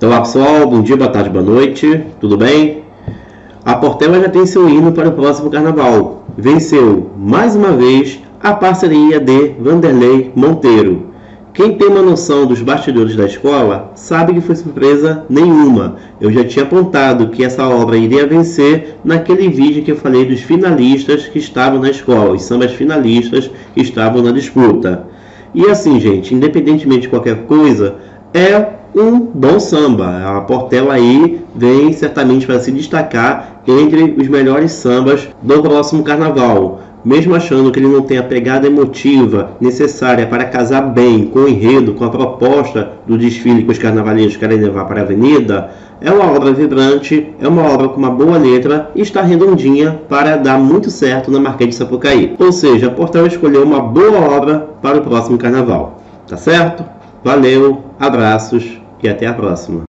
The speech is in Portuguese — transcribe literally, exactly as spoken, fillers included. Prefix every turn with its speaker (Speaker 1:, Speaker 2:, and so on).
Speaker 1: Olá pessoal, bom dia, boa tarde, boa noite, tudo bem? A Portela já tem seu hino para o próximo carnaval. Venceu, mais uma vez, a parceria de Vanderlei Monteiro. Quem tem uma noção dos bastidores da escola sabe que foi surpresa nenhuma. Eu já tinha apontado que essa obra iria vencer naquele vídeo que eu falei dos finalistas que estavam na escola, os sambas finalistas que estavam na disputa. E assim, gente, independentemente de qualquer coisa, é um bom samba. A Portela aí vem certamente para se destacar entre os melhores sambas do próximo carnaval. Mesmo achando que ele não tem a pegada emotiva necessária para casar bem com o enredo, com a proposta do desfile que os carnavaleiros querem levar para a avenida, é uma obra vibrante, é uma obra com uma boa letra e está redondinha para dar muito certo na Marquês de Sapucaí. Ou seja, a Portela escolheu uma boa obra para o próximo carnaval. Tá certo? Valeu, abraços e até a próxima.